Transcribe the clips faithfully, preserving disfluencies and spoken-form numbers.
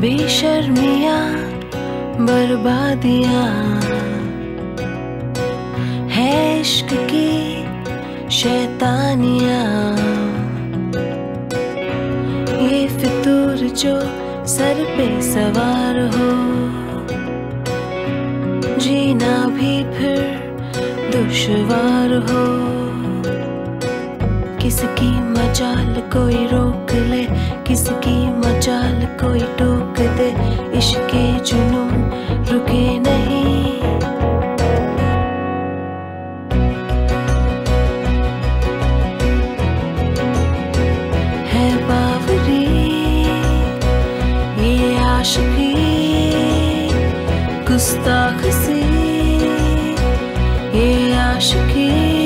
बेशर्मियाँ बर्बादियाँ है इश्क की शैतानियाँ। ये फितूर जो सर पे सवार हो, जीना भी फिर दुश्वार हो। किसकी मजाल कोई रोक ले, किसकी मजाल कोई टोक दे, इश्क़े जुनून रुके नहीं। है बावरी ये आशिकी, गुस्ताख सी ये आशिकी,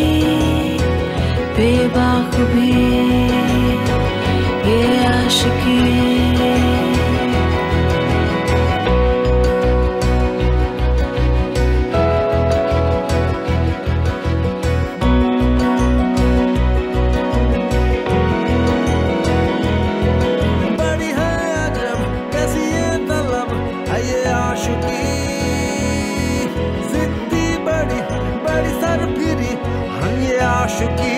बेबाक भी ये आशिकी। बड़ी है अजब कैसी ये तलब है ये आशिकी, जिद्दी बड़ी बड़ी सरफिरी हाँ ये आशिकी।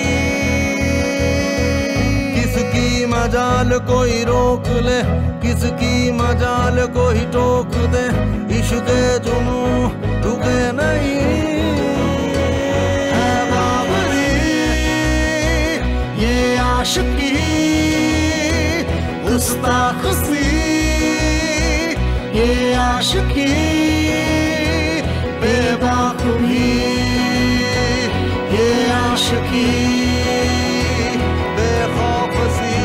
किसकी मजाल कोई रोक ले, किसकी मजाल कोई टोक दे, इश्क़े जुनू रुके नहीं। है बावरी ये आशिकी, गुस्ताख सी ये आशिकी, बेबाक भी ये आशिकी, बेखौफ सी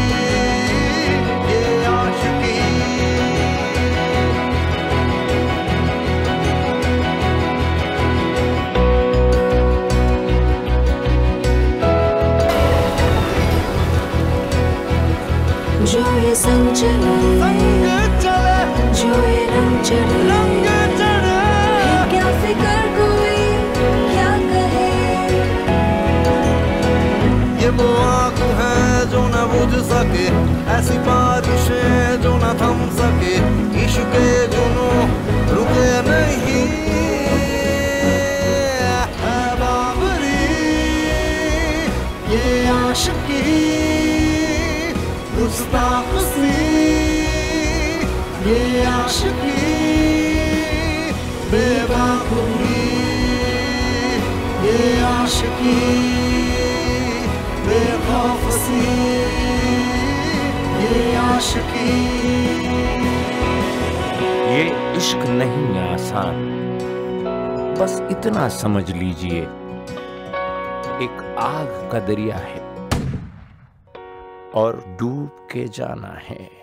ये आशिकी। जो ये संग चले, संग चले, जो ये रंग चढ़े, रंग चढ़े, है क्या फिकर कोई क्या कहे। ये वो आग है जो न बुझ सके, ऐसी बारिशें जो न थम सके, इश्क़े जुनू रुके नहीं। है बावरी ये आशिकी, गुस्ताख सी ये आशिकी, बेबाक भी ये आशिकी, बेखौफ सी ये आशिकी। ये इश्क नहीं आसान, बस इतना समझ लीजिए, एक आग का दरिया है और डूब के जाना है।